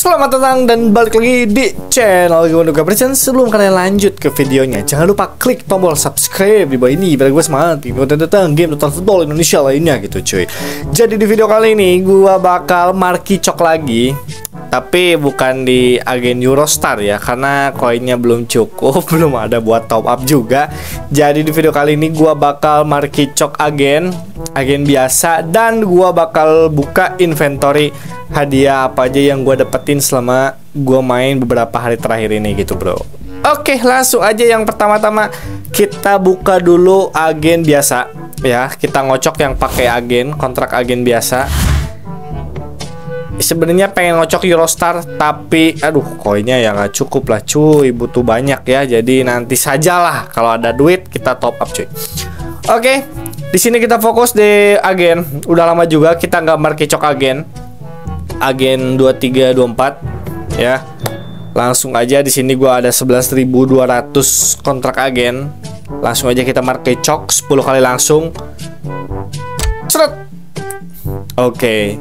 Selamat datang dan balik lagi di channel Gimondo Gabriel. Sebelum kalian lanjut ke videonya, jangan lupa klik tombol subscribe di bawah ini biar gue semangat tentang game total football Indonesia lainnya gitu cuy. Jadi di video kali ini gue bakal marki cok lagi, tapi bukan di agen Eurostar ya, karena koinnya belum cukup, belum ada buat top up juga. Jadi di video kali ini gue bakal marki cok agen biasa, dan gue bakal buka inventory hadiah apa aja yang gue dapetin selama gue main beberapa hari terakhir ini gitu bro. Oke, langsung aja yang pertama-tama kita buka dulu agen biasa ya. Kita ngocok yang pakai agen, kontrak agen biasa. Sebenarnya pengen ngocok Eurostar, tapi aduh koinnya ya nggak cukup lah cuy, butuh banyak ya. Jadi nanti sajalah kalau ada duit kita top up cuy. Oke, di sini kita fokus di agen. Udah lama juga kita nggak marki cok agen 2324 ya. Langsung aja di sini gua ada 11.200 kontrak agen. Langsung aja kita marki cok 10 kali langsung. Seret. Oke.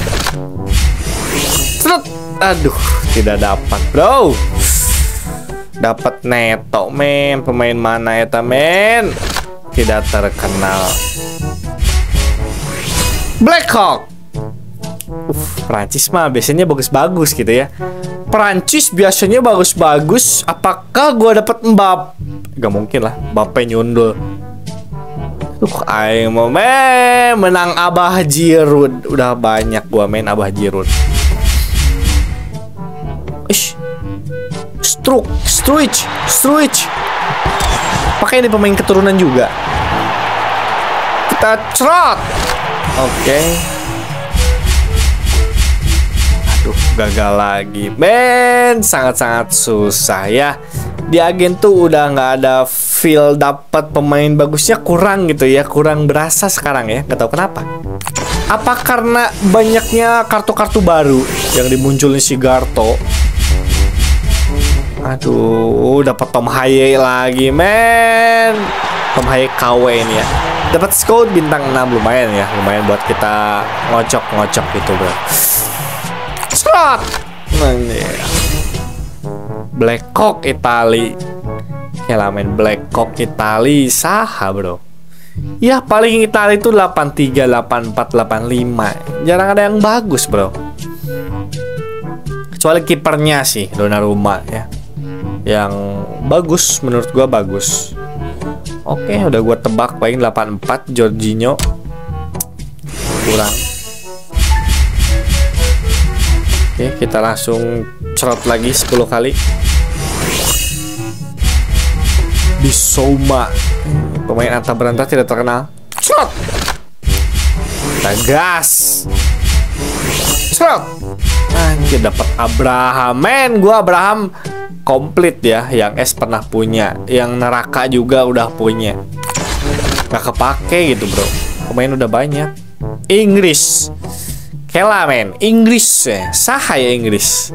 Seret. Aduh, tidak dapat, bro. Dapat Neto, men. Pemain mana eta, men? Tidak terkenal. Blackhawk. Perancis mah biasanya bagus-bagus gitu ya. Perancis biasanya bagus-bagus. Apakah gua dapat Mbappe? Gak mungkin lah, Mbappe nyundul. Aing mau menang Abah Giroud. Udah banyak gua main Abah Giroud. Struich. Pakai ini pemain keturunan juga. Kita cerot. Oke. Gagal lagi, men. Sangat-sangat susah ya. Di agen tuh udah nggak ada feel dapat pemain bagusnya, kurang gitu ya, kurang berasa sekarang ya. Gak tahu kenapa. Apa karena banyaknya kartu-kartu baru yang dimunculin si Garto? Aduh, dapat Tom Haye lagi, men. Tom Haye KW ini ya. Dapat scout bintang 6, lumayan ya, lumayan buat kita ngocok-ngocok gitu, bro. Slot. Blackhawk Itali. Kayak main Blackhawk Itali saha bro. Ya paling Itali itu 83, 84, 85. Jarang ada yang bagus bro. Kecuali kipernya sih Donnarumma ya, yang bagus, menurut gua bagus. Oke, udah gua tebak paling 84 Jorginho. Kurang. Oke, kita langsung cerot lagi 10 kali. Bissouma, pemain antah berantah tidak terkenal. Cerot. Kita gas. Cerot. Anjir, dapat Abraham. Men, gua Abraham komplit ya. Yang S pernah punya, yang neraka juga udah punya. Gak kepake gitu bro. Pemain udah banyak. Inggris. Kela men, Inggris ya, saha ya Inggris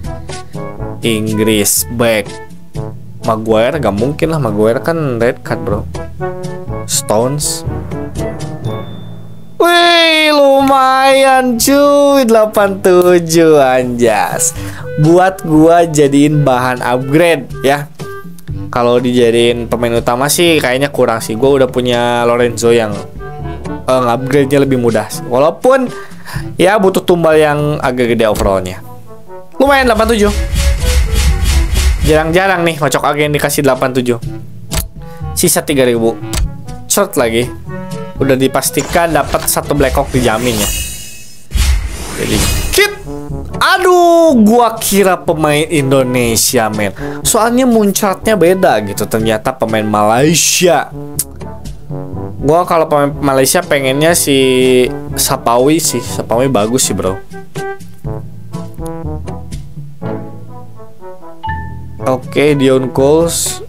back. Maguire gak mungkin lah, Maguire kan red card bro. Stones. Wih, lumayan cuy, 87 anjas. Buat gua jadiin bahan upgrade ya. Kalau dijadiin pemain utama sih kayaknya kurang sih. Gua udah punya Lorenzo yang upgrade-nya lebih mudah. Walaupun ya butuh tumbal yang agak gede overallnya. Lumayan 87. Jarang-jarang nih ngocok agen dikasih 87. Sisa 3000. Short lagi. Udah dipastikan dapat satu Blackhawk dijamin ya. Jadi kit. Aduh, gua kira pemain Indonesia men. Soalnya muncratnya beda gitu. Ternyata pemain Malaysia. Gua kalau pemain Malaysia pengennya si Sapawi sih. Sapawi bagus sih bro. Oke, Dion Coles.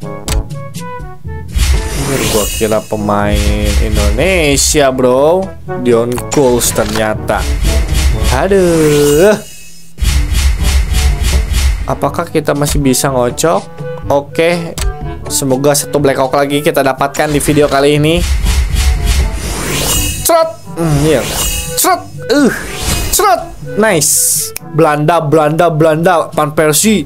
Gua kira pemain Indonesia bro. Dion Coles ternyata. Aduh. Apakah kita masih bisa ngocok? Oke. Semoga satu Blackhawk lagi kita dapatkan di video kali ini. Cerot. Iya. Cerot. Cerot. Nice. Belanda, Van Persie.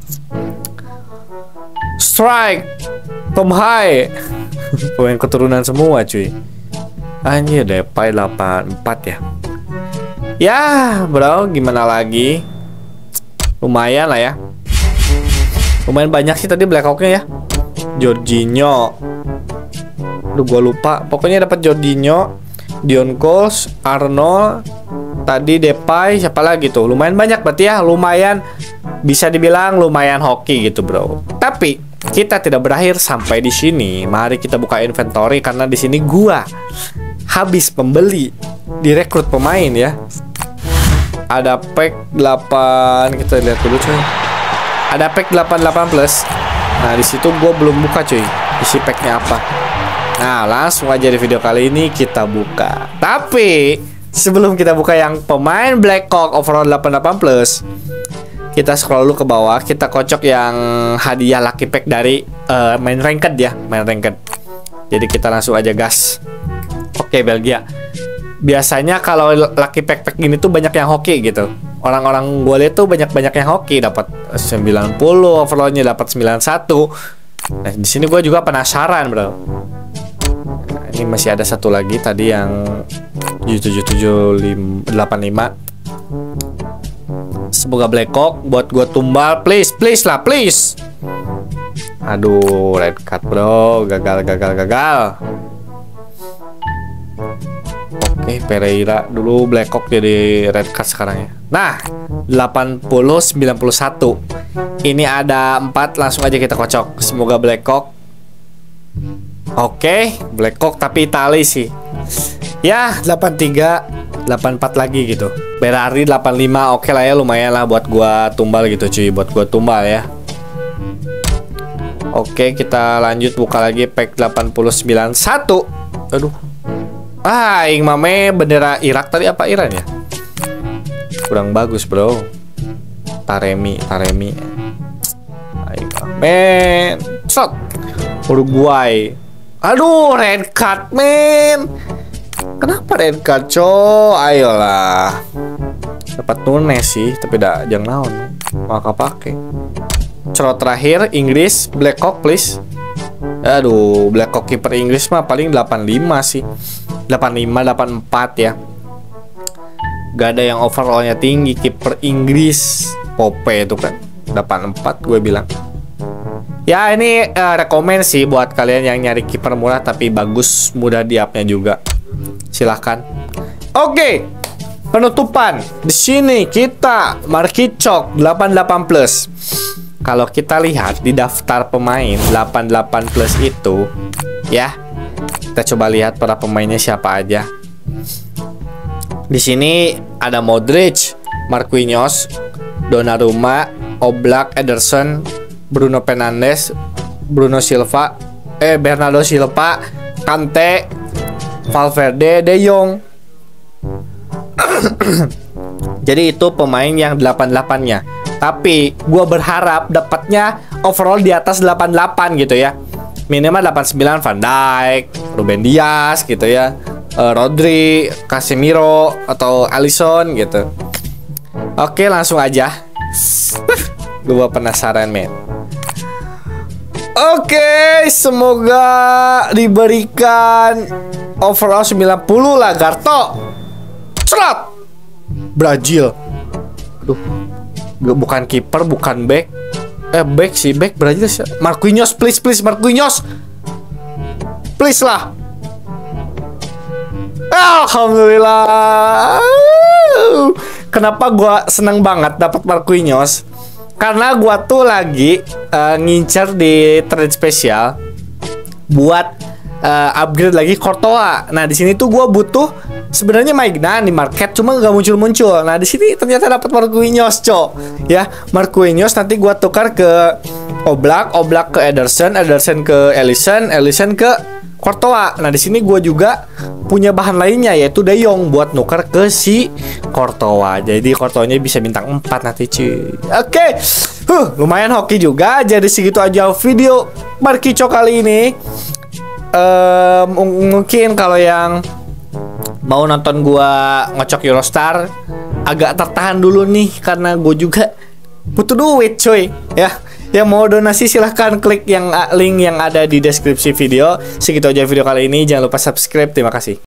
Strike. Tom Hai. Pemain keturunan semua cuy. Anjir, Depay 84 ya. Ya bro, gimana lagi. Lumayan lah ya. Lumayan banyak sih tadi Black Hawk-nya ya. Jorginho. Aduh gua lupa. Pokoknya dapat Jorginho, Dion Scholes, Arnold, tadi Depay, siapa lagi tuh? Lumayan banyak berarti ya. Lumayan, bisa dibilang lumayan hoki gitu bro. Tapi kita tidak berakhir sampai di sini. Mari kita buka inventory karena di sini gua habis pembeli, direkrut pemain ya. Ada pack 8, kita lihat dulu cuy. Ada pack 88 plus. Nah di situ gue belum buka cuy, isi packnya apa. Nah langsung aja di video kali ini kita buka. Tapi sebelum kita buka yang pemain Black Hawk overall 88 plus, kita scroll dulu ke bawah. Kita kocok yang hadiah lucky pack dari main ranked ya, main ranked. Jadi kita langsung aja gas. Oke Belgia. Biasanya kalau lucky pack gini tuh banyak yang hoki gitu. Orang-orang gue lihat tuh banyak yang hoki, dapat 90 overallnya, dapat 91. Nah, di sini gue juga penasaran, bro. Nah, ini masih ada satu lagi tadi yang 7785. Semoga Black Hawk buat gue tumbal, please lah, please. Aduh, red card, bro. Gagal. Oke, Pereira dulu Black Hawk jadi red card sekarang ya. Nah, 80-91. Ini ada 4, langsung aja kita kocok. Semoga Black Hawk. Oke, Black Hawk tapi Itali sih. Ya, 83, 84 lagi gitu. Ferrari 85, oke lah ya, lumayan lah buat gua tumbal gitu cuy, buat gua tumbal ya. Oke, kita lanjut buka lagi pack 89-1. Aduh. Ing mame bendera Irak tadi apa Iran ya? Kurang bagus bro. Taremi. Ing mame. Shot. Uruguay. Aduh, red card men. Kenapa red card co? Ayolah. Dapat Nunes sih, tapi jangan naon. Maka pakai. Cerot terakhir Inggris Black Hawk please. Aduh, Black Hawk kiper Inggris mah paling 85 sih. 85, 84 ya. Gak ada yang overallnya tinggi kiper Inggris. Pope itu kan 84 gue bilang. Ya ini rekomen sih buat kalian yang nyari kiper murah tapi bagus, mudah di-up-nya juga. Silahkan. Oke, penutupan. Di sini kita Markicok 88 plus. Kalau kita lihat di daftar pemain 88 plus itu, ya, kita coba lihat para pemainnya siapa aja. Di sini ada Modric, Marquinhos, Donnarumma, Oblak, Ederson, Bruno Fernandes, Bernardo Silva, Kante, Valverde, De Jong. Jadi itu pemain yang 88-nya. Tapi gue berharap dapatnya overall di atas 88 gitu ya. Minimal 89 Van Dijk, Ruben Dias gitu ya, Rodri, Casemiro atau Alisson gitu. Oke, langsung aja. Gue penasaran men. Oke, semoga diberikan overall 90 lah Garto. Cerot. Brazil. Aduh. Bukan kiper, bukan back. Back sih, back Brazil sih. Marquinhos, please Marquinhos. Please lah. Alhamdulillah. Kenapa gua seneng banget dapat Marquinhos? Karena gua tuh lagi ngincer di trade spesial buat upgrade lagi Courtois. Nah, di sini tuh gua butuh sebenarnya Maignan di market, cuma nggak muncul. Nah, di sini ternyata dapat Marquinhos, cok. Ya, Marquinhos nanti gua tukar ke Oblak ke Ederson ke Alisson ke Courtois. Nah, di sini gua juga punya bahan lainnya yaitu De Jong buat nuker ke si Courtois. Jadi Courtois-nya bisa bintang 4 nanti, cuy. Oke. Lumayan hoki juga. Jadi segitu aja video Markicok kali ini. Mungkin kalau yang mau nonton gua ngocok Eurostar agak tertahan dulu nih karena gue juga butuh duit coy ya. Yang mau donasi silahkan klik yang link yang ada di deskripsi video. Segitu aja video kali ini, jangan lupa subscribe. Terima kasih.